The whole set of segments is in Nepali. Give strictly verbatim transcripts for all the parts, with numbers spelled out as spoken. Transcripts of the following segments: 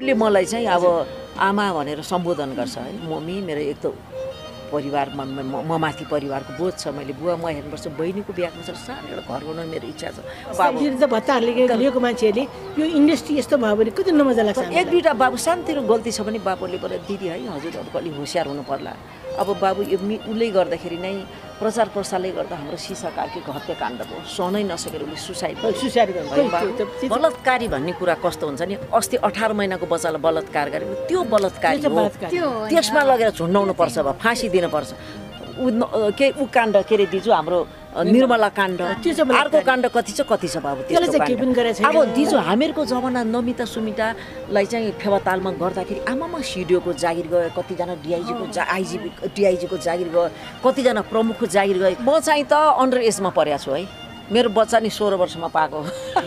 उसले मलाई चाहिँ अब आमा भनेर सम्बोधन गर्छ है मम्मी मेरो एक त परिवारमा म माथि परिवारको बोझ छ मैले बुवा म हेर्नुपर्छ बहिनीको बिहाको छ सानो एउटा घर बनाउनु मेरो इच्छा छ बाबु भत्ताहरूले लिएको मान्छेहरूले यो इन्डस्ट्री यस्तो भयो भने कति नमजा लाग्छ एक दुईवटा बाबु सानोतिनो गल्ती छ भने बाबुले बोले दिदी है हजुर अब अलिक होसियार हुनु पर्ला अब बाबु यो उसले गर्दाखेरि नै प्रचार प्रसारले गर्दा हाम्रो सिसा कार्कीको हत्याकाण्ड भयो सहनै नसकेर उसले सुसाइड सुसाइड गर्नु बलात्कारी भन्ने कुरा कस्तो हुन्छ नि अस्ति अठार महिनाको बच्चालाई बलात्कार गरेको त्यो बलात्कारी त्यसमा लगेर झुन्डाउनु पर्छ अब फाँसी दिनुपर्छ के ऊ काण्ड के अरे दिजु हाम्रो निर्मला काण्ड अर्को काण्ड कति छ कति छ बाबु अब दिजु हामीहरूको जमाना नमिता सुमितालाई चाहिँ फेवातालमा गर्दाखेरि आमामा सिडिओको जागिर गयो कतिजना डिआइजीको जा आइजी डिआइजीको जागिर गयो कतिजना प्रमुखको जागिर गयो म चाहिँ त अन्डर एजमा परेको छु है मेरो बच्चा नि सोह्र वर्षमा पाएको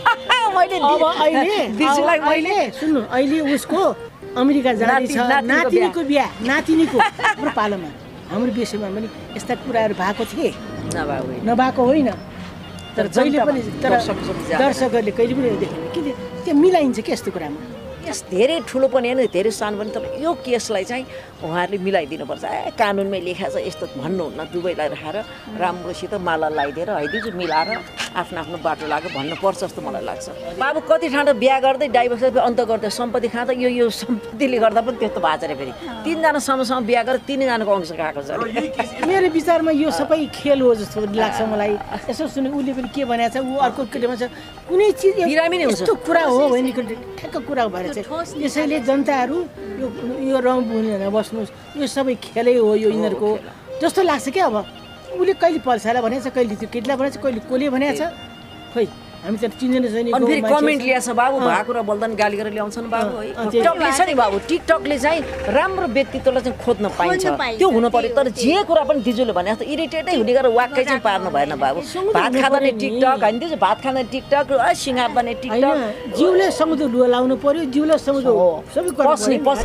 मैले सुन्नु अहिले उसको अमेरिका जाने छ नातिनीको बिहा नातिनीको हाम्रो पालोमा हाम्रो विषयमा पनि यस्ता कुराहरू भएको थिए नभएको होइन तर जहिले पनि तर दर्शकहरूले कहिले पनि देखेन कि त्यो मिलाइन्छ कि यस्तो कुरामा यस धेरै ठुलो पनि होइन धेरै सानो पनि तर यो केसलाई चाहिँ उहाँहरूले मिलाइदिनुपर्छ ए कानुनमै लेखा छ यस्तो भन्नुहुन्न दुवैलाई राखेर राम्रोसित माला लगाइदिएर हैदिजु मिलाएर आफ्नो आफ्नो बाटो लाग्यो भन्नुपर्छ जस्तो मलाई लाग्छ बाबु कति ठाउँ बिहा गर्दै डाइभोर्स अन्त गर्दै सम्पत्ति खाँदा यो यो सम्पत्तिले गर्दा पनि त्यस्तो भएको छ अरे फेरि तिनजना समूहसँग बिहा गरेर तिनजनाको अंश खाएको छ मेरो विचारमा यो सबै खेल हो जस्तो लाग्छ मलाई यसो सुने उसले पनि के भनेको छ ऊ अर्को केटीमा छ कुनै चिज यस्तो कुरा हो भने ठ्याक्क कुरा भएर चाहिँ यसैले जनताहरू यो यो रङ बुनेर बस्नुहोस् यो सबै खेलै हो यो यिनीहरूको जस्तो लाग्छ क्या अब उसले कहिले पल्सालाई भनेको छ कहिले त्यो केटीलाई भनेको छ कहिले कसले भनेको छ खोइ हामी त चिन्दैन छैन अनि फेरि कमेन्ट ल्याछ बाबु भएको कुरा बोल्दा नि गाली गरेर ल्याउँछन् बाबु है टिकटकले छ नि बाबु टिकटकले चाहिँ राम्रो व्यक्तित्वलाई चाहिँ खोज्न पाइन्छ त्यो हुनु पर्यो तर जे कुरा पनि दिजुले भने जस्तो इरिटेटै हुने गरेर वाक्कै चाहिँ पार्नु भएन बाबु भात खाँदा नै टिकटक होइन त्यो भात खाँदा टिकटक सिँगार बने टिकटक जिउले समुद्र लुगा लाउनु पर्यो जिउले समुद्र सबै पस्ने पस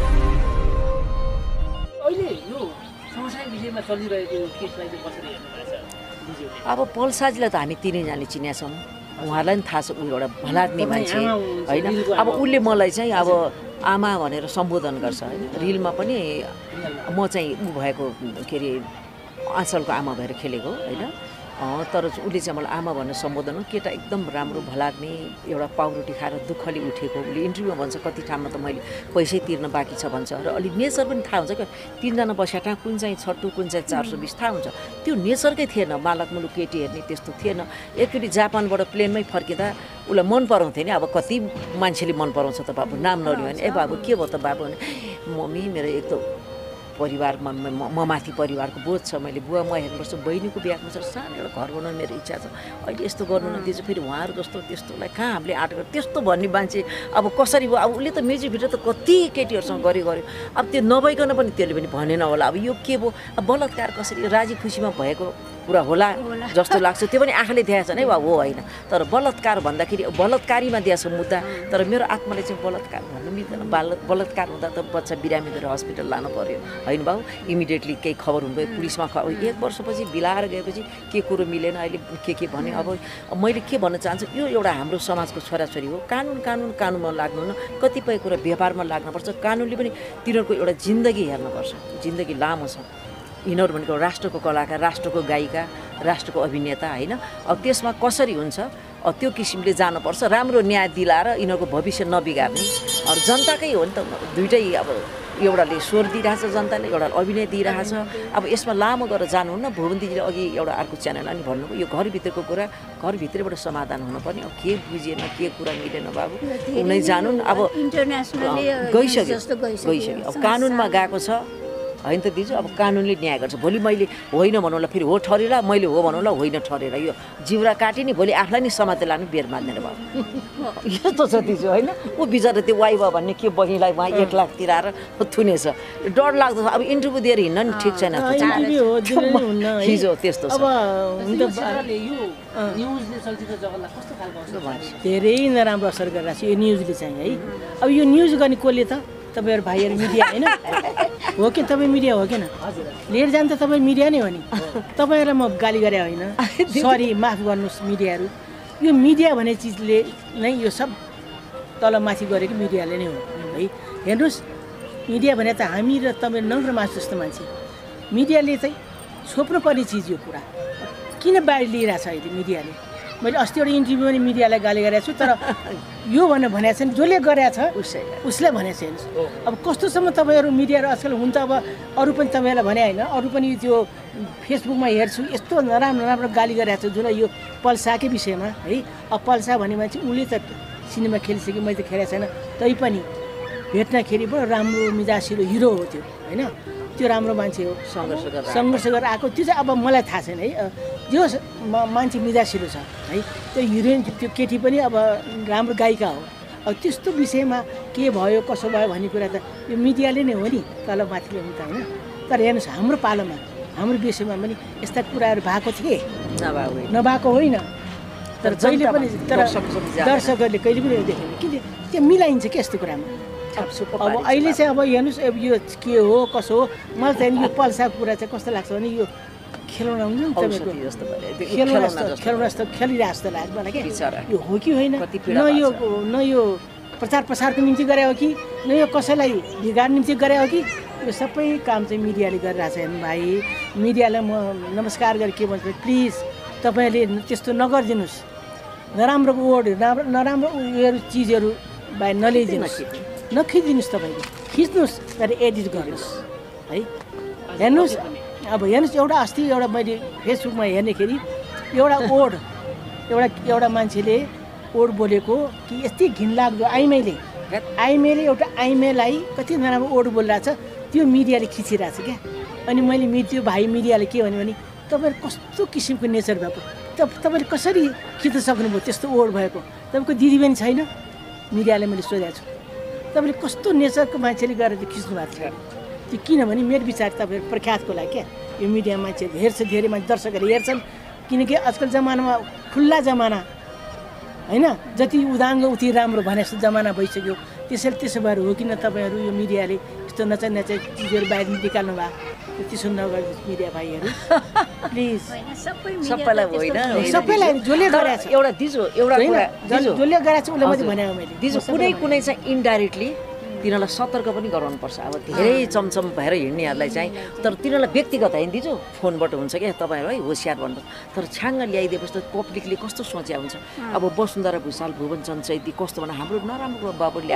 अहिले यो समस्या विषयमा चलिरहेको केसलाई चाहिँ कसरी हेर्नुहुन्छ अब पल्साजीलाई त हामी तिनैजनाले चिनेका छौँ उहाँलाई पनि थाहा छ ऊ एउटा भलाग्ने मान्छे होइन अब उसले मलाई चाहिँ अब आमा भनेर सम्बोधन गर्छ होइन रिलमा पनि म चाहिँ ऊ भएको के अरे आँचलको आमा भएर खेलेको होइन तर उसले चाहिँ मलाई आमा भनेर सम्बोधन केटा एकदम राम्रो भलाग्ने एउटा पाउरोटी खाएर दुःखले उठेको उसले इन्टरभ्यूमा भन्छ कति ठाउँमा त मैले पैसै तिर्न बाँकी छ भन्छ र अलि नेचर पनि थाहा हुन्छ क्या तिनजना बस्या कुन चाहिँ छट्टु कुन चाहिँ चार सौ बिस थाहा हुन्छ त्यो नेचरकै थिएन बालक मुलुक केटी हेर्ने त्यस्तो थिएन एकचोटि जापानबाट प्लेनमै फर्किँदा उसलाई मन पराउँथ्यो नि अब कति मान्छेले मन पराउँछ त बाबु नाम नलियो भने ए बाबु के भयो त बाबु भने मम्मी मेरो एक त परिवारमा म माथि परिवारको बोझ छ मैले बुवा म हेर्नुपर्छ बहिनीको बिहाको छ सानो एउटा घर बनाउनु मेरो इच्छा छ अहिले यस्तो गर्नु नदिन्छ फेरि उहाँहरू जस्तो त्यस्तोलाई कहाँ हामीले आँट गर्छ त्यस्तो भन्ने मान्छे अब कसरी भयो अब उसले त म्युजिकभित्र त कति केटीहरूसँग गऱ्यो गऱ्यो अब त्यो नभइकन पनि त्यसले पनि भनेन होला अब यो के भयो अब बलात्कार कसरी राजी खुसीमा भएको कुरा होला जस्तो लाग्छ त्यो पनि आँखाले देखाएको छ नै वा हो होइन तर बलात्कार भन्दाखेरि बलात्कारीमा दिएको छ मुद्दा तर मेरो आत्माले चाहिँ बलात्कार भन्नु मिल्दैन बाल बलात्कार हुँदा त बच्चा बिरामी गरेर हस्पिटल लानु पर्यो होइन बाबु इमिडिएटली केही खबर हुनुभयो पुलिसमा खबर एक वर्षपछि बिलाएर गएपछि के कुरो मिलेन अहिले के के भने अब मैले के भन्न चाहन्छु यो एउटा हाम्रो समाजको छोराछोरी हो कानुन कानुन कानुनमा लाग्नु न कतिपय कुरा व्यापारमा लाग्नुपर्छ कानुनले पनि तिनीहरूको एउटा जिन्दगी हेर्नुपर्छ जिन्दगी लामो छ यिनीहरू भनेको राष्ट्रको कलाकार राष्ट्रको गायिका राष्ट्रको अभिनेता होइन अब त्यसमा कसरी हुन्छ अब त्यो किसिमले जानुपर्छ राम्रो न्याय दिलाएर यिनीहरूको भविष्य नबिगार्ने अरू जनताकै हो नि त दुइटै अब एउटाले स्वर दिइरहेछ जनताले एउटाले अभिनय दिइरहेछ अब यसमा लामो गरेर जानुहुन्न भुवन दिदीले अघि एउटा अर्को च्यानल अनि भन्नुभयो यो घरभित्रको कुरा घरभित्रैबाट समाधान हुनुपर्ने अब के बुझिएन के कुरा मिलेन बाबु उनै जानु अब इन्टरनेसनली गइसक्यो गइसक्यो अब कानुनमा गएको छ होइन त दिजु अब कानुनले न्याय गर्छ भोलि मैले होइन भन्नुलाई फेरि हो ठरेला मैले हो भन्नुला होइन ठरेर यो जिउरा काटे नि भोलि आफूलाई नि समाते लानु बेर मान्दैन बाबु यस्तो छ दिजु होइन ऊ बिचरा त्यो वाइ भयो भन्ने के बहिनीलाई उहाँ एक लाख तिराएर थुनेछ डर लाग्दो अब इन्टरभ्यू दिएर हिँड्न नि ठिक छैन हिजो त्यस्तो छ धेरै नराम्रो असर गरिरहेको छ यो न्युजले चाहिँ है अब यो न्युज गर्ने कसले त तपाईँहरू भाइहरू मिडिया होइन हो कि तपाईँ मिडिया हो किन लिएर जानु त तपाईँ मिडिया नै हो नि तपाईँहरूलाई म गाली गरे होइन सरी माफ गर्नुहोस् मिडियाहरू यो मिडिया भन्ने चिजले नै यो सब तल माथि गरेको मिडियाले नै हो है हेर्नुहोस् मिडिया भने त हामी र तपाईँ नङ्ग्र मासु जस्तो मान्छे मिडियाले चाहिँ छोप्नुपर्ने चिज यो कुरा किन बाहिर लिइरहेको छ अहिले मिडियाले मैले अस्ति एउटा इन्टरभ्यू पनि मिडियालाई गाली गरेको छु तर यो भनेर भनेको छैन जसले गरेको छ उसै उसलाई भनेको छैन अब कस्तोसम्म तपाईँहरू मिडियाहरू आजकल हुन त अब अरू पनि तपाईँलाई भने होइन अरू पनि त्यो फेसबुकमा हेर्छु यस्तो नराम्रो नराम्रो गाली गरेको छ जसलाई यो पल्साकै विषयमा है अब पल्सा भन्ने मान्छे उसले त सिनेमा खेलिसक्यो मैले त खेलेको छैन तैपनि भेट्दाखेरि पो राम्रो मिजासिलो हिरो हो त्यो होइन त्यो राम्रो मान्छे हो सङ्घर्ष गरेर सङ्घर्ष गरेर आएको त्यो चाहिँ अब मलाई थाहा छैन है जो मान्छे मिजासिलो छ है त्यो हिरोइन त्यो केटी पनि अब राम्रो गायिका हो अब त्यस्तो विषयमा के भयो कसो भयो भन्ने कुरा त यो मिडियाले नै हो नि तल माथिले हुन त होइन तर हेर्नुहोस् हाम्रो पालोमा हाम्रो विषयमा पनि यस्ता कुराहरू भएको थिए नभएको होइन तर जहिले पनि तर दर्शकहरूले कहिले पनि देखेन किन त्यो मिलाइन्छ क्या यस्तो कुरामा अब अहिले चाहिँ अब हेर्नुहोस् अब यो के हो कसो हो मलाई चाहिँ यो पल्साको कुरा चाहिँ कस्तो लाग्छ भने यो खेलौना हुन्छ नि तपाईँको खेलौना जस्तो खेलौना जस्तो खेलिरहेको जस्तो लाग्छ मलाई क्या यो हो कि होइन न यो न यो प्रचार प्रसारको निम्ति गरे हो कि न यो कसैलाई भिगाड्ने निम्ति गरे हो कि यो सबै काम चाहिँ मिडियाले गरिरहेको छ हेर्नु भाइ मिडियालाई म नमस्कार गरेर के भन्छु प्लिज तपाईँहरूले त्यस्तो नगरिदिनुहोस् नराम्रो वर्डहरू नराम्रो नराम्रो उयोहरू चिजहरू बाहिर नल्याइदिनुहोस् नखिचिदिनुहोस् तपाईँले खिच्नुहोस् तर एडिट गर्नुहोस् है हेर्नुहोस् अब हेर्नुहोस् एउटा अस्ति एउटा मैले फेसबुकमा हेर्नेखेरि एउटा ओड एउटा एउटा मान्छेले ओड बोलेको कि यति घिनलाग्दो आइमाईले आइमाईले एउटा आइमाईलाई कति नराम्रो ओड बोलिरहेको छ त्यो मिडियाले खिचिरहेको छ क्या अनि मैले मि त्यो भाइ मिडियाले के भन्यो भने तपाईँहरू कस्तो किसिमको नेचर भएको त तपाईँले कसरी खिच्न सक्नुभयो त्यस्तो ओड भएको तपाईँको दिदीबहिनी छैन मिडियाले मैले सोधेको छु तपाईँले कस्तो नेचरको मान्छेले गएर त्यो खिच्नु भएको छ त्यो किनभने मेरो विचार तपाईँहरू प्रख्यातको लागि क्या यो मिडिया मान्छे हेर्छ धेरै मान्छे दर्शकहरूले हेर्छन् किनकि आजकल जमानामा खुल्ला जमाना होइन जति उदाङ्ग उति राम्रो भने जस्तो जमाना भइसक्यो त्यसैले त्यसो भएर हो किन तपाईँहरू यो मिडियाले यस्तो नचाइ नचाइ चिजहरू बाहिर निकाल्नु भएको त्यसो नगर्नु मिडिया भाइहरू प्लिज सबैलाई होइन सबैलाई जसले गरेको छ एउटा दिजो एउटा जसले गरेको छ उसलाई मात्रै भनेको मैले दिजो कुनै कुनै चाहिँ इन्डाइरेक्टली तिनीहरूलाई सतर्क पनि गराउनुपर्छ अब धेरै चमचम भएर हिँड्नेहरूलाई चाहिँ तर तिनीहरूलाई व्यक्तिगत होइन दिजो फोनबाट हुन्छ क्या तपाईँहरू है होसियार भन्नुहोस् तर छ्याङ्ग ल्याइदिएपछि त पब्लिकले कस्तो सोच्या हुन्छ अब वसुन्धरा भुसाल भुवन चन्द्रचैती कस्तो भने हाम्रो नराम्रो बाबुले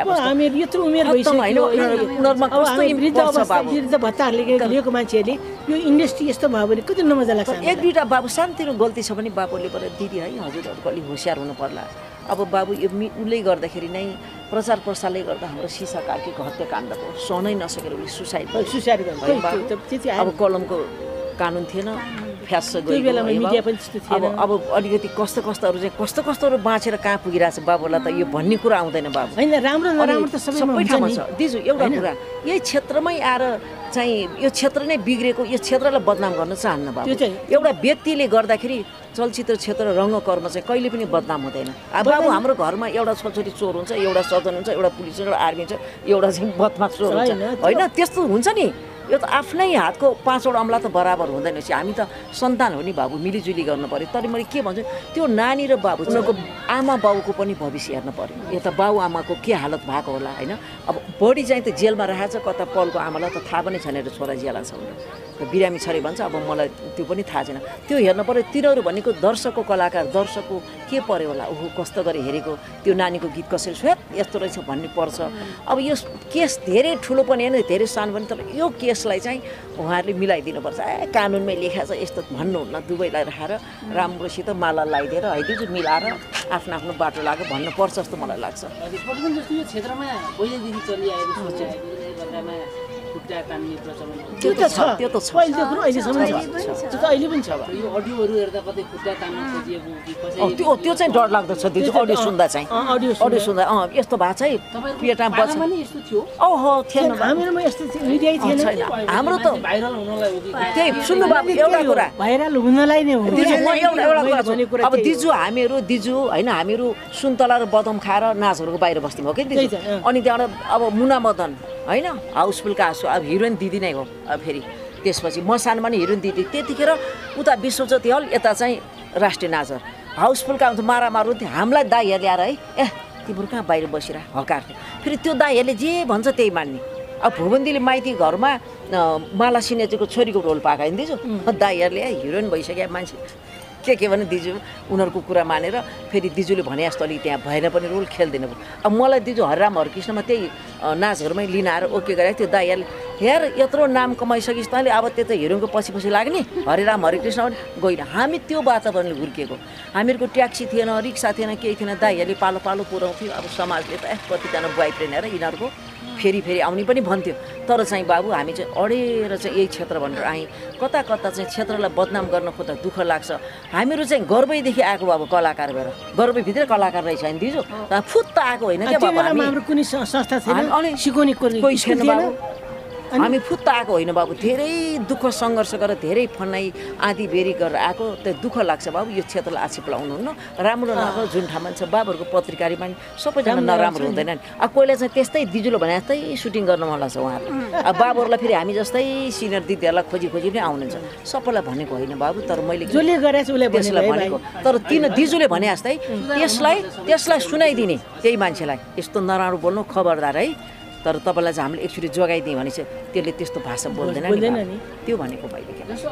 भत्ताहरूले लिएको मान्छेहरूले यो इन्डस्ट्री यस्तो भयो भने कति नमजा लाग्छ एक दुईवटा बाबु सानोतिनो गल्ती छ भने बाबुले पर दिदी है हजुरहरूको अलिक होसियार हुनु पर्ला अब बाबु यो उसले गर्दाखेरि नै प्रचार प्रसारले गर्दा हाम्रो सिसा कार्कीको हत्याकाण्ड भयो सहनै नसकेर उसले सुसाइड सुसाइड अब कलमको कानुन थिएन फ्यास अब अब अलिकति कस्तो कस्तोहरू चाहिँ कस्तो कस्तोहरू बाँचेर कहाँ पुगिरहेको छ बाबुलाई त यो भन्ने कुरा आउँदैन बाबु होइन राम्रो नराम्रो त सबै ठाउँमा छ दिजु एउटा कुरा यही क्षेत्रमै आएर चाहिँ यो क्षेत्र नै बिग्रेको यो क्षेत्रलाई बदनाम गर्न चाहन्न बाबु एउटा व्यक्तिले गर्दाखेरि चलचित्र क्षेत्र रङ्गकर्म चाहिँ कहिले पनि बदनाम हुँदैन अब बाबु हाम्रो घरमा एउटा छोरी चोर हुन्छ एउटा सदन हुन्छ एउटा पुलिस हुन्छ एउटा आर्मी हुन्छ एउटा चाहिँ बदमास चोर हुन्छ होइन त्यस्तो हुन्छ नि यो त आफ्नै हातको पाँचवटा अम्ला त बराबर हुँदैन रहेछ हामी त सन्तान हो नि बाबु मिलिजुली गर्नु पऱ्यो तर मैले के भन्छु त्यो नानी र बाबु उनीहरूको आमा बाबुको पनि भविष्य हेर्नु पऱ्यो यता बाउ आमाको के हालत भएको होला होइन अब बडी चाहिँ त जेलमा राखेको छ कता पलको आमालाई त थाहा पनि छैन छोरा जेला छ भनेर बिरामी छरे भन्छ अब मलाई त्यो पनि थाहा छैन त्यो हेर्नु पऱ्यो तिनीहरू भनेको दर्शकको कलाकार दर्शकको के पर्यो होला ओहो कस्तो गरी हेरेको त्यो नानीको गीत कसरी स्वेत यस्तो रहेछ भन्ने पर्छ अब यो केस धेरै ठुलो पनि होइन धेरै सानो पनि तर यो केसलाई चाहिँ उहाँहरूले मिलाइदिनुपर्छ ए कानुनमै लेखा छ यस्तो भन्नुहुन्न दुवैलाई राखेर राम्रोसित माला लगाइदिएर हैदिजु मिलाएर आफ्नो आफ्नो बाटो लाग्यो भन्नुपर्छ जस्तो मलाई लाग्छ यो क्षेत्रमा पहिलेदेखि चलिआएको सोचिआएको खुट्टा तान्ने प्रचलन त्यो त छ त्यो त छ अहिलेदेखि अहिलेसम्म छ त्यो त अहिले पनि छ यो अडियोहरू हेर्दा कतै खुट्टा तान्न खोजिएको कि कसै त्यो त्यो चाहिँ डर लाग्दो छ त्यो अडियो सुन्दा चाहिँ अडियो अडियो सुन्दा अँ यस्तो भएको चाहिँ पेटमा बच्छ पनि यस्तो थियो ओहो थिएन हामीहरूमा यस्तो मिडियै थिएन हाम्रो त भाइरल हुनलाई हो कि त्यही सुन्नु बाबु एउटा कुरा भाइरल हुनलाई नै हो एउटा एउटा कुरा अब दिजु हामीहरू दिजु होइन हामीहरू सुन्तला र बदम खाएर नाचहरूको बाहिर बस्नुभयो कि दिजु अनि त्यहाँबाट अब मुना मदन होइन हाउसफुलका आँसु अब हिरोइन दिदी नै हो अब फेरि त्यसपछि म सानोमा नि हिरोइन दिदी त्यतिखेर उता विश्वज्योति हल यता चाहिँ राष्ट्रिय नाचर हाउसफुलका आउँछ मारामारु हामीलाई दाइहरूले ल्याएर है ए तिम्रो कहाँ बाहिर बसिरह हकार फेरि त्यो दाइहरूले जे भन्छ त्यही मान्ने अब भुबन्दीले माइती घरमा माला सिन्याजीको छोरीको रोल पाएको होइन दिजु दाइहरूले हिरोइन भइसक्यो मान्छे के के भने दिजु उनीहरूको कुरा मानेर फेरि दिजुले भने जस्तो अलिक त्यहाँ भएन पनि रोल खेल्दैन अब मलाई दिजु हरिराम हरकृष्णमा त्यही नाचहरूमै लिन आएर ओके गरेको थियो दाइहरूले हेर यत्रो नाम कमाइसकिस् तैँले अब त्यो त हिरोइनको पछि पछि लाग्ने हरिराम हरिकृष्ण पनि गइन हामी त्यो वातावरणले हुर्किएको हामीहरूको ट्याक्सी थिएन रिक्सा थिएन केही थिएन दाइहरूले पालो पालो पुऱ्याउँथ्यो अब समाजले त ए कतिजना बोय फ्रेन्ड हेर यिनीहरूको फेरि फेरि आउने पनि भन्थ्यो तर चाहिँ बाबु हामी चाहिँ अडेर चाहिँ यही क्षेत्र भनेर आएँ कता कता चाहिँ क्षेत्रलाई बदनाम गर्न खोज्दा दुःख लाग्छ हामीहरू चाहिँ गर्वैदेखि आएको बाबु कलाकार भएर गर्वैभित्रै कलाकार रहेछ नि दिजु फुत्त आएको होइन क्या बाबु हामी कुनै संस्था थिएन अनि सिकाउने कोही छैन बाबु हामी फुत्त आएको होइन बाबु धेरै दुःख सङ्घर्ष गरेर धेरै फनाइ आँधी बेरी गरेर आएको त्यो दुःख लाग्छ बाबु यो क्षेत्रलाई आछिप लाउनु हुन्न राम्रो नभएको जुन ठाउँमा छ बाबुहरूको पत्रिकारी पनि सबैजना नराम्रो हुँदैन नि अब कोहीलाई चाहिँ त्यस्तै दिजुलो भने जस्तै सुटिङ गर्न मन लाग्छ उहाँहरूलाई अब बाबुहरूलाई फेरि हामी जस्तै सिनियर दिदीहरूलाई खोजी खोजी पनि आउनुहुन्छ सबैलाई भनेको होइन बाबु तर मैले जसले गरेछ उसले त्यसलाई भनेको तर तिन दिजुले भने जस्तै त्यसलाई त्यसलाई सुनाइदिने त्यही मान्छेलाई यस्तो नराम्रो बोल्नु खबरदार है तर तपाईँलाई चाहिँ हामीले एकचोटि जोगाइदिएँ भने चाहिँ त्यसले त्यस्तो भाषा बोल्दैन नि त्यो भनेको मैले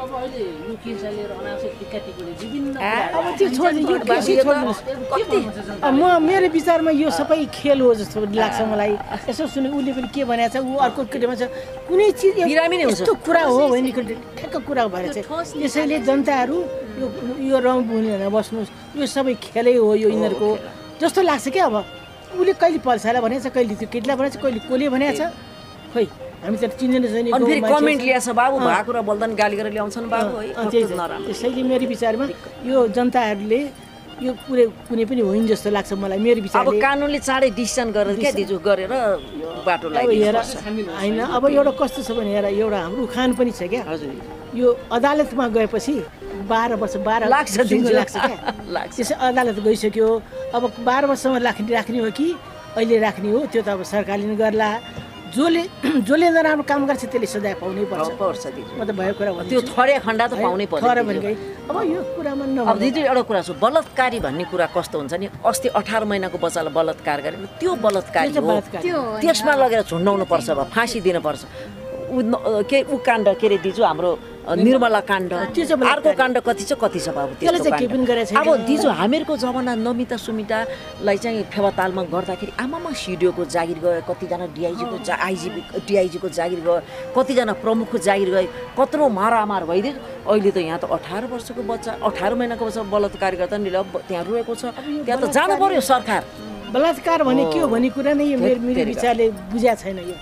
म मेरो विचारमा यो सबै खेल हो जस्तो लाग्छ मलाई यसो सुने उसले पनि के भनेको छ ऊ अर्को केटीमा छ कुनै चिज यस्तो कुरा हो भने ठ्याक्क कुरा भएर चाहिँ त्यसैले जनताहरू यो यो रङ बुनेर बस्नुहोस् यो सबै खेलै हो यो यिनीहरूको जस्तो लाग्छ क्या अब उसले कहिले पल्सालाई भनेको छ कहिले त्यो केटीलाई भनेको छ कहिले कसले भनेको छ खोइ हामी त चिन्दैन छैन अनि फेरि कमेन्ट ल्याछ बाबु भएको कुरा बोल्दा नि गाली गरेर ल्याउँछन् बाबु है त्यसैले मेरो विचारमा यो जनताहरूले यो पुरै कुनै पनि होइन जस्तो लाग्छ मलाई मेरो विचारमा अब कानुनले चाँडै डिसिजन गरेर के दिजु गरेर बाटो हेर होइन अब एउटा कस्तो छ भने हेर एउटा हाम्रो उखान पनि छ क्या हजुर यो अदालतमा गएपछि बाह्र वर्ष बाह्र लाग्छ लाग्छ क्या त्यसै अदालत गइसक्यो अब बाह्र वर्षसम्म राख्ने राख्ने हो कि अहिले राख्ने हो त्यो त अब सरकारले नै गर्ला जसले जसले नराम्रो काम गर्छ त्यसले सजाय पाउनै पर्छ म त भएको कुरा त्यो थोरै खण्डा त पाउनै पर्छ थोरै भनेकै अब यो कुरामा न अब दिदी एउटा कुरा छ बलात्कारी भन्ने कुरा कस्तो हुन्छ नि अस्ति अठार महिनाको बच्चालाई बलात्कार गरे त्यो बलात्कारी हो त्यसमा लगेर झुन्डाउनु पर्छ अब फाँसी दिनुपर्छ उ के उ काण्ड के अरे दिजु हाम्रो निर्मला काण्ड अर्को काण्ड कति छ कति छ बाबु त्यस्तो अब दिजु हामीहरूको जमाना नमिता सुमितालाई चाहिँ फेवातालमा गर्दाखेरि आमामा सिडिओको जागिर गयो कतिजना डिआइजीको जा आइजिपी डिआइजीको जागिर गयो कतिजना प्रमुखको जागिर गयो कत्रो मारामार भइदियो अहिले त यहाँ त अठार वर्षको बच्चा अठार महिनाको बच्चा बलात्कार गर्दा नि त्यहाँ रोएको छ त्यहाँ त जानु पर्यो सरकार बलात्कार भने के हो भन्ने कुरा नै मेरो मेरो विचारले बुझाएको छैन यो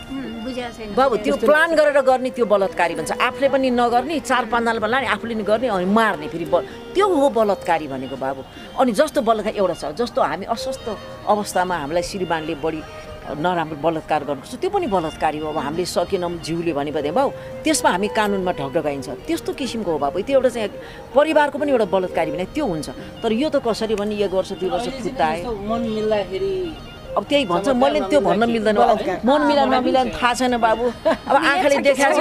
बाबु त्यो प्लान गरेर गर्ने त्यो बलात्कारी भन्छ आफूले पनि नगर्ने चार पाँचजनाले लाने आफूले नि गर्ने अनि मार्ने फेरि त्यो हो बलात्कारी भनेको बाबु अनि जस्तो बलात्कार एउटा छ जस्तो हामी अस्वस्थ अवस्थामा हामीलाई श्रीमानले बढी नराम्रो बलात्कार गर्नुपर्छ त्यो पनि बलात्कारी हो अब हामीले सकेनौँ जिउले भनेपछि बाबु त्यसमा हामी कानुनमा ढकढकाइन्छ त्यस्तो किसिमको हो बाबु त्यो एउटा चाहिँ परिवारको पनि एउटा बलात्कारी भने त्यो हुन्छ तर यो त कसरी भने एक वर्ष दुई वर्ष फुत्ताए मन मिल्दाखेरि अब त्यही भन्छ मैले त्यो भन्न मिल्दैन मन मिला नमिला थाहा छैन बाबु अब आँखाले देखाएको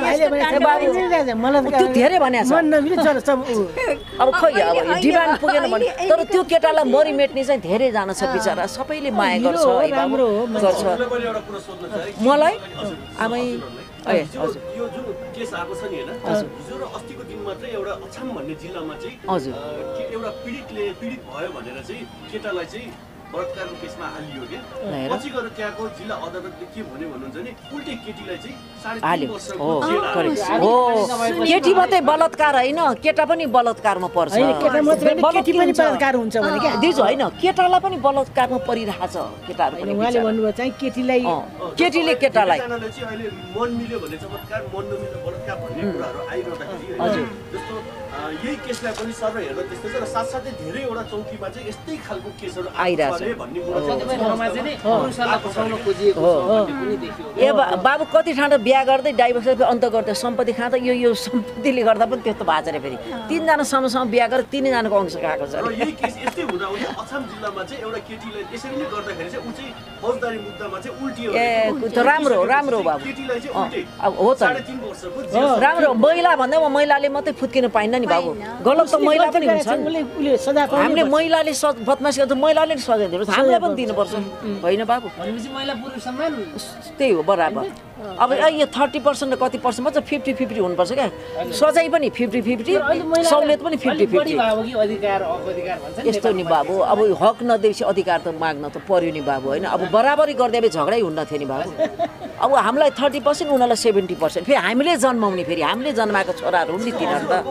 छ त्यो धेरै भनेको छ अब खोइ अब डिमान्ड पुगेन भने तर त्यो केटालाई मरिमेट्ने चाहिँ धेरैजना छ बिचरा सबैले माया गर्छ है बाबु गर्छ मलाई आमै ए हजुर यो जुन केस आएको छ नि हैन हिजो र अस्तिको दिन मात्रै एउटा अछाम भन्ने जिल्लामा चाहिँ हजुर एउटा पीडितले पीडित भयो भनेर चाहिँ केटालाई चाहिँ बलात्कारको केसमा हालियो के पछि गएर त्यहाँको जिल्ला अदालतले के भन्यो भन्नुहुन्छ नि उल्टे केटीलाई चाहिँ साढे तीन वर्षको जेल हो केटी मात्रै बलात्कार हैन केटा पनि बलात्कारमा पर्छ केटा मात्रै केटी पनि बलात्कार हुन्छ भने के दिजु हैन केटालाई पनि बलात्कारमा परिरहेछ केटाहरु पनि उहाँले भन्नुभयो चाहिँ केटीलाई केटीले केटालाई जनाले चाहिँ अहिले मन मिल्यो भने चमत्कार मन नमिल्यो बलात्कार भन्ने कुराहरु आइरहँदाखेरि हजुर जस्तो यही केसलाई पनि सर्वे हेर्दा त्यस्तै छ र साथसाथै धेरैवटा चौकीमा चाहिँ यस्तै खालको केसहरू आइरहेछ भन्ने कुरा ए बाबु कति ठाउँ बिहा गर्दै डाइभोर्स अन्त गर्दै सम्पत्ति खाँदा यो यो सम्पत्तिले गर्दा पनि त्यस्तो भएको छ रे फेरि तीनजना समूहसँग बिहा गरेर तीनजनाको अंश खाएको छ यही केस यस्तै हुँदा हुँदै अछाम जिल्लामा चाहिँ एउटा केटीलाई यसरी नै गर्दाखेरि चाहिँ ऊ चाहिँ फौजदारी मुद्दामा चाहिँ उल्टियो ए त्यो राम्रो राम्रो बाबु केटीलाई चाहिँ उल्टे अब हो त साढे तीन वर्षको राम्रो महिला भन्दा म महिलाले मात्रै फुत्किन पाइन्न नि बाबु गलत त महिला पनि हुन्छ हामीले महिलाले बदमासी गर्छ महिलाले नि सजाय दिनुपर्छ हामीलाई पनि दिनुपर्छ होइन बाबु भनेपछि महिला पुरुष समान त्यही हो बराबर अब यो थर्टी पर्सेन्ट र कति पर्सेन्ट मात्र फिफ्टी फिफ्टी हुनुपर्छ क्या सजाय पनि फिफ्टी फिफ्टी सहुलियत पनि फिफ्टी फिफ्टी यस्तो नि बाबु अब हक नदिएपछि अधिकार त माग्न त पर्यो नि बाबु होइन अब बराबरी गरिदिए झगडै हुन्न थियो नि बाबु अब हामीलाई थर्टी पर्सेन्ट उनीहरूलाई सेभेन्टी पर्सेन्ट फेरि हामीले जन्माउने फेरि हामीले जन्माएको छोराहरू नि तिनीहरू त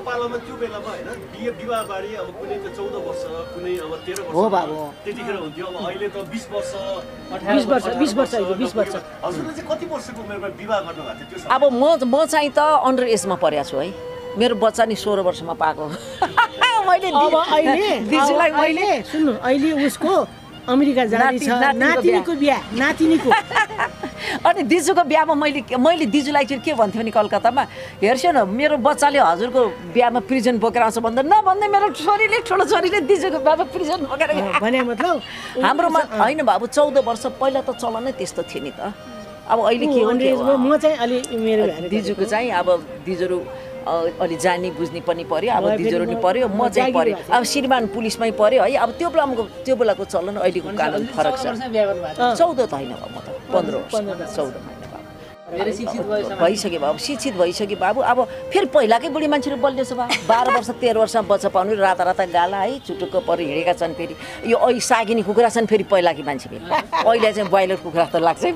हो बाबु त्यतिखेर हुन्थ्यो अब अहिले त बिस वर्ष बिस वर्ष बिस वर्ष बिस वर्ष हजुरले चाहिँ कति वर्षको उमेरमा विवाह गर्नुभएको थियो त्यो अब म म चाहिँ त अन्डर एजमा परेको छु है मेरो बच्चा नि सोह्र वर्षमा पाएको मैले अब अहिले दिजुलाई मैले सुन्नु अहिले उसको अमेरिका जाने छ नातिनीको बिहा नातिनीको अनि दिजुको बिहामा मैले मैले दिजुलाई चाहिँ के भन्थ्यो नि कलकत्तामा हेर्छु न मेरो बच्चाले हजुरको बिहामा प्रिजन बोकेर आउँछ भन्दा नभन्दै मेरो छोरीले ठुलो छोरीले दिजुको बिहामा प्रिजन बोकेर भने मतलब हाम्रोमा होइन बाबु चौध वर्ष पहिला त चलनै त्यस्तो थियो नि त अब अहिले के हो म चाहिँ अलि मेरो दिजुको चाहिँ अब दिजुहरू अलि जानी बुझ्ने पनि पर्यो अब दिजुरो नि पर्यो म चाहिँ पर्यो अब श्रीमान पुलिसमै पर्यो है अब त्यो बेलाको त्यो बेलाको चलन अहिलेको कानुन फरक छ चौध त होइन म त पन्ध्र वर्ष चौध महिना भइसक्यो बाबु शिक्षित भइसक्यो बाबु अब फेरि पहिलाकै बुढी मान्छेहरू बलिएछ बा बाह्र वर्ष तेह्र वर्षमा बच्चा पाउनु राता राता गाला है चुटुक्क परि हिँडेका छन् फेरि यो अहिले सागिनी कुखुरा छन् फेरि पहिलाकी मान्छे फेरि अहिले चाहिँ ब्रोइलर कुखुरा त लाग्छ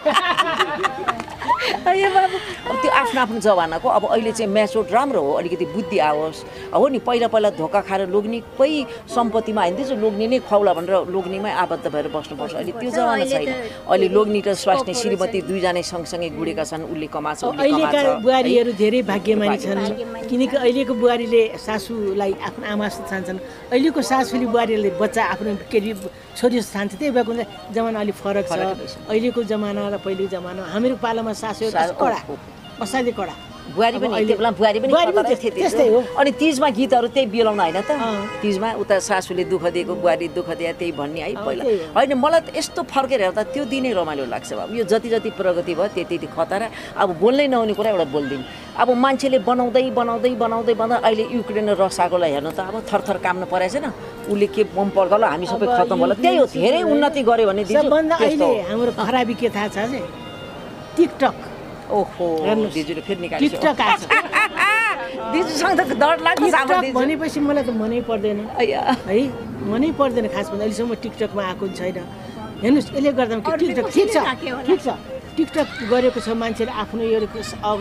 है बाबु अब त्यो आफ्नो आफ्नो जमानाको अब अहिले चाहिँ म्याचोट राम्रो हो अलिकति बुद्धि आओस् हो नि पहिला पहिला धोका खाएर लोग्नेकै सम्पत्तिमा हानिदिन्छ लोग्ने नै खुवाउला भनेर लोग्नेमै आबद्ध भएर बस्नुपर्छ अहिले त्यो जमाना छैन अहिले लोग्ने र स्वास्नी श्रीमती दुईजना सँगसँगै गुडेका छन् उसले कमाछ अहिलेका बुहारीहरू धेरै भाग्यमानी छन् किनकि अहिलेको बुहारीले सासूलाई आफ्नो आमा जस्तो ठान्छन् अहिलेको सासूले बुहारीले बच्चा आफ्नो केटी छोरी जस्तो ठान्छ त्यही भएको जमाना अलिक फरक छ अहिलेको जमाना र पहिलेको जमाना हाम्रो पालामा सासू कडा असाध्यै कडा बुहारी पनि त्यो बेला बुहारी पनि त्यस्तै हो अनि तिजमा गीतहरू त्यही बिलाउन होइन त तिजमा उता सासूले दुःख दिएको बुहारी दुःख दिए त्यही भन्ने है पहिला होइन मलाई त यस्तो फर्केर हेर्दा त्यो दिनै रमाइलो लाग्छ अब यो जति जति प्रगति भयो त्यति त्यति खतरा अब बोल्नै नहुने कुरा एउटा बोलिदिनु अब मान्छेले बनाउँदै बनाउँदै बनाउँदै बनाउँदै अहिले युक्रेन र रसियाकोलाई हेर्नु त अब थरथर काम्नु परेको छैन उसले के बम पड्काउला हामी सबै खत्तम होला त्यही हो धेरै उन्नति गर्यो भने अहिले हाम्रो खराबी के थाहा छ अझै टिकटक ओहो दिजुले फेरि निकाल्छ टिकटक आछ दिजुसँग त डर लाग्छ टिकटक भनेपछि मलाई त मनै पर्दैन है मनै पर्दैन खास भन्दा अहिलेसम्म टिकटकमा आएको छैन हेर्नुहोस् यसले गर्दा टिकटक ठिक छ ठिक छ टिकटक गरेको छ मान्छेले आफ्नो यो अब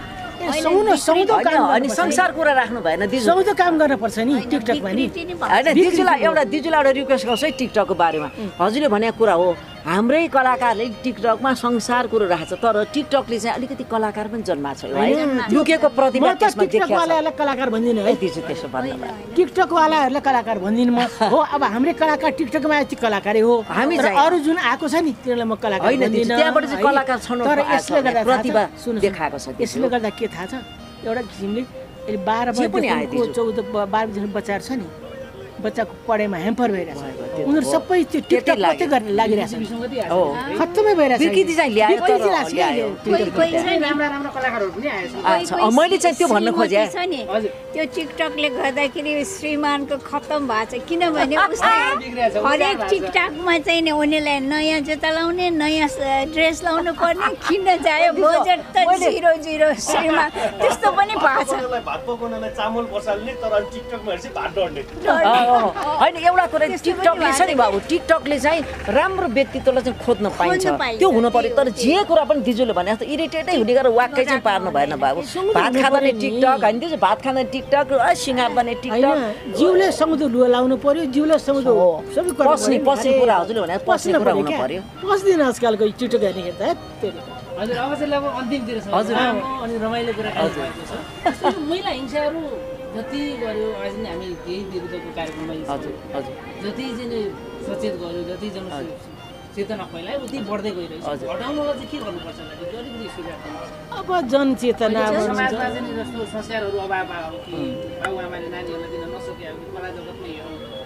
अनि संसार कुरा राख्नु भएन सौदो काम गर्न पर्छ नि टिकटकमा नि होइन दिजुलाई एउटा दिजुलाई एउटा रिक्वेस्ट गर्छु है टिकटकको बारेमा हजुरले भनेको कुरा हो हाम्रै कलाकारले टिकटकमा संसार कुरो राखेको छ तर टिकटकले चाहिँ अलिकति कलाकार पनि जन्माएको छ है लुकेको प्रतिभा त्यसमा टिकटकवालाहरूलाई कलाकार भन्दिनँ है दिजु त्यसो भन्नु टिकटकवालाहरूलाई कलाकार भन्दिनँ म हो अब हाम्रै कलाकार टिकटकमा आए कलाकारै हो हामी अरू जुन आएको छ नि तिनीहरूलाई म कलाकार भन्दिनँ त्यहाँबाट चाहिँ कलाकार छन् तर यसले गर्दा प्रतिभा देखाएको छ यसले गर्दा के थाहा छ एउटा किसिमले अहिले बाह्र वर्षको चौध बाह्र वर्षको बच्चाहरू छ नि बच्चाको पढाइमा ह्याम्पर भइरहेछ उनीहरू सबै त्यो टिकटक मात्रै गर्न लागिरहेछ खत्तमै भइरहेछ मैले चाहिँ त्यो भन्न खोजेँ त्यो टिकटकले गर्दाखेरि श्रीमानको खत्तम भएको छ किनभने उसले हरेक टिकटकमा चाहिँ नि उनीहरूलाई नयाँ जुत्ता लाउने नयाँ ड्रेस लाउनु पर्ने किन्न जायो बजेट त जिरो जिरो श्रीमान त्यस्तो पनि भएको छ होइन एउटा कुरा टिकटकले छ नि बाबु टिकटकले चाहिँ राम्रो व्यक्तित्वलाई चाहिँ खोज्न पाइन्छ त्यो हुनु पर्यो तर जे कुरा पनि दिजुले भने जस्तो इरिटेटै हुने गरेर वाक्कै चाहिँ पार्नु भएन बाबु भात खाँदा नै टिकटक होइन त्यो भात खाँदा टिकटक सिँगार बने टिकटक जिउले समुद्र लुगा लाउनु पर्यो जिउले समुद्र सबै पस्ने पस्ने कुरा हजुरले भने पस्ने कुरा हुनु पर्यो पस्दिन आजकलको टिकटक हेर्ने हेर्दा हजुर अब चाहिँ अब अन्तिमतिर छ हजुर अनि रमाइलो कुरा छ महिला हिंसाहरू जति गर्यो आज नै हामी केही विरुद्धको कार्यक्रममा हजुर हजुर जति चाहिँ सचेत गर्यो जति जन चेतना फैलायो उति बढ्दै गइरहेछ हटाउनलाई चाहिँ के गर्नुपर्छ अलिकति सुझाव अब जनचेतना समाजमा चाहिँ जस्तो संस्कारहरू अभाव भयो कि बाबुआमाले नानीहरूलाई दिन नसके कला जगतमै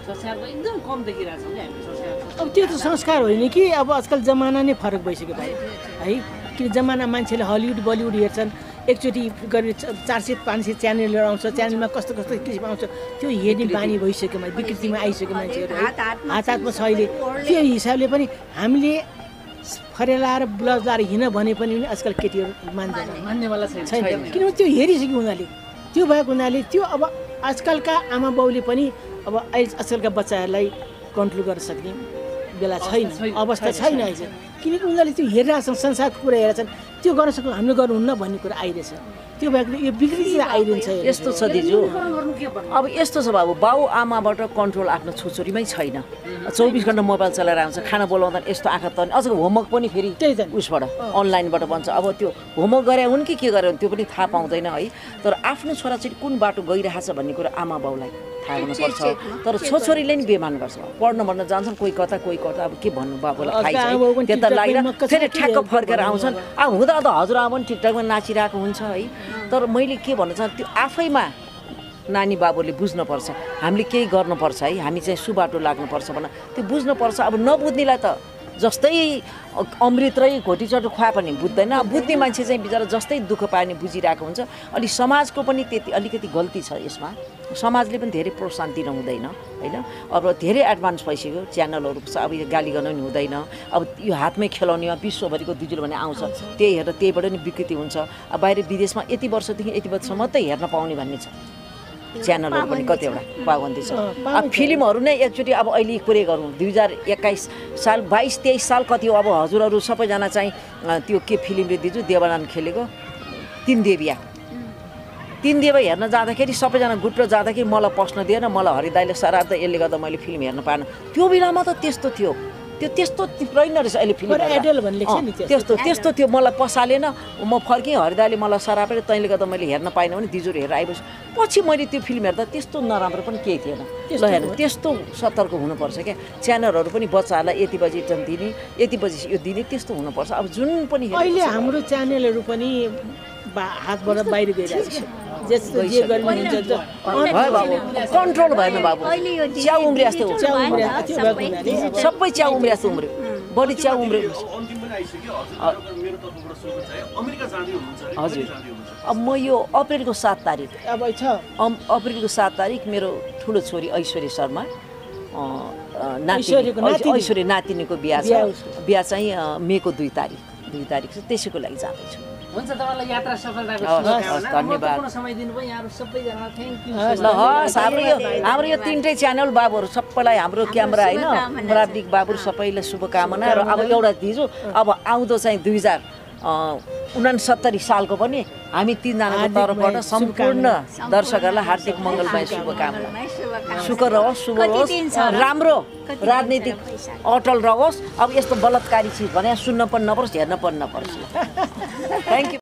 संस्कारको एकदम कम देखिरहेको छौँ कि हामीले संस्कार। अब त्यो त संस्कार होइन कि अब आजकल जमाना नै फरक भइसक्यो भाइ है कि जमाना मान्छेले हलिउड बलिउड हेर्छन् एकचोटि गरेर चार सय पाँच सय च्यानलहरू आउँछ च्यानलमा कस्तो कस्तो किसिम आउँछ त्यो हेर्ने बानी भइसक्यो मान्छे विकृतिमा आइसक्यो मान्छेहरू हात हातमा छ अहिले त्यो हिसाबले पनि हामीले फरेलाएर ब्लज लाएर हिँड भने पनि आजकल केटीहरू मान्दैन मान्नेवाला छैन किनभने त्यो हेरिसक्यो उनीहरूले त्यो भएको हुनाले त्यो अब आजकलका आमा बाउले पनि अब आजकलका बच्चाहरूलाई कन्ट्रोल गर्न सक्ने बेला छैन अवस्था छैन अहिले किनकि उनीहरूले त्यो हेरिरहेको छन् संसारको कुरा हेरेछन् त्यो गर्न सक्नु हामीले गर्नुहुन्न भन्ने कुरा आइरहेछ त्यो भएको यो बिग्रिन्छ आइरहन्छ यस्तो छ दिजु अब यस्तो छ बाबु बाउ आमाबाट कन्ट्रोल आफ्नो छोरीमै छैन चौबिस घन्टा मोबाइल चलाएर आउँछ खाना बोलाउँदा यस्तो आँखा तर्ने अझ होमवर्क पनि फेरि उसबाट अनलाइनबाट बन्छ अब त्यो होमवर्क गरे हुन् कि के गरे हुन् त्यो पनि थाहा पाउँदैन है तर आफ्नो छोराछोरी कुन बाटो गइरहेछ भन्ने कुरा आमा बाउलाई थाहा हुनुपर्छ तर छोरीले नि बेमान गर्छ पढ्न भन्न जान्छन् कोही कता कोही कता अब के भन्नु बाबुलाई थाहा छैन त्यता लागेर फेरि ठ्याक्क फर्केर आउँछन् अब हुँदा त हजुरआमा पनि ठिकठाकमा नाचिरहेको हुन्छ है तर मैले के भन्न चाहन्छु त्यो आफैमा नानी बाबुले बुझ्नुपर्छ हामीले केही गर्नुपर्छ है हामी चाहिँ सुबाटो लाग्नुपर्छ भनेर त्यो बुझ्नुपर्छ अब नबुझ्नेलाई त जस्तै अमृत र घोटीचटो खुवा पनि बुझ्दैन बुझ्ने मान्छे चाहिँ बिचरा जस्तै दुःख पायो भने बुझिरहेको हुन्छ अलि समाजको पनि त्यति अलिकति गल्ती छ यसमा समाजले पनि धेरै प्रोत्साहन दिन हुँदैन होइन अब धेरै एडभान्स भइसक्यो च्यानलहरू अब यो गाली गर्न पनि हुँदैन अब यो हातमै खेलाउने विश्वभरिको दिजुल भने आउँछ त्यही हेरेर त्यहीबाट नि विकृति हुन्छ अब बाहिर विदेशमा यति वर्षदेखि यति वर्षसम्म मात्रै हेर्न पाउने भन्ने छ च्यानलहरू पनि कतिवटा पाबन्दी छ अब फिल्महरू नै एकचोटि अब अहिले कुरै गरौँ दुई हजार एक्काइस साल बाइस तेइस साल कति हो अब हजुरहरू सबैजना चाहिँ त्यो के फिल्मले दिजु देवानन्द खेलेको तिन देविया तिन देव हेर्न जाँदाखेरि सबैजना गुट्रो जाँदाखेरि मलाई पस्न दिएन मलाई हरिदाईले सराप्दा यसले गर्दा मैले फिल्म हेर्न पाएन त्यो बेलामा त त्यस्तो थियो त्यो त्यस्तो रहेन रहेछ अहिले फिल्म त्यस्तो त्यस्तो थियो मलाई पसालेन म फर्केँ हरिदाले मलाई सरापेर तैँले गर्दा मैले हेर्न पाइनँ भने दिजुर हेरेर आएपछि पछि मैले त्यो फिल्म हेर्दा त्यस्तो नराम्रो पनि केही थिएन ल हेर्नु त्यस्तो सतर्क हुनुपर्छ क्या च्यानलहरू पनि बच्चाहरूलाई यति बजी दिने यति बजी यो दिने त्यस्तो हुनुपर्छ अब जुन पनि अहिले हाम्रो च्यानलहरू पनि हातबाट बाहिर गइरहेको छ कन्ट्रोल भएन बाबु च्याउ उम्रे जस्तो सबै च्याउ उम्रे जस्तो उम्ऱ्यो बढी च्याउ उम्रेको हजुर अब म यो अप्रेलको सात तारिक अब छ अप्रेलको सात तारिक मेरो ठुलो छोरी ऐश्वर्या शर्मा ऐश्वर्या नातिनीको बिहा छ बिहा चाहिँ मेको दुई तारिक दुई तारिक छ त्यसैको लागि जाँदैछु हुन्छ तपाईलाई यात्रा सफलताको शुभकामना धन्यवाद समय दिनुभयो यहाँहरु सबैजना थ्यांक यू ल हस् हाम्रो यो हाम्रो यो तीनटै च्यानल बाबुहरु सबैलाई हाम्रो क्यामेरा हैन प्राविधिक बाबुहरु सबैलाई शुभकामना र अब एउटा दिजु अब आउँदो चाहिँ दुई हजार उनसत्तरी सालको पनि हामी तीनजनाको तर्फबाट सम्पूर्ण दर्शकहरूलाई हार्दिक मङ्गलमय शुभकामना सुख रहोस् शुभ होस् राम्रो राजनीतिक अटल रहोस् अब यस्तो बलात्कारी चिज भने सुन्न पनि नपरोस् हेर्न पनि नपरोस् थ्यांक यू